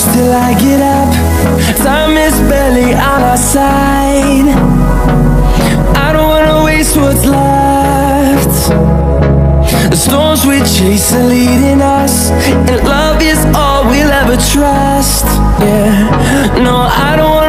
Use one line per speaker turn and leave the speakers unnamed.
close till I get up. Time is barely on our side. I don't wanna waste what's left. The storms we chase are leading us, and love is all we'll ever trust. Yeah, no, I don't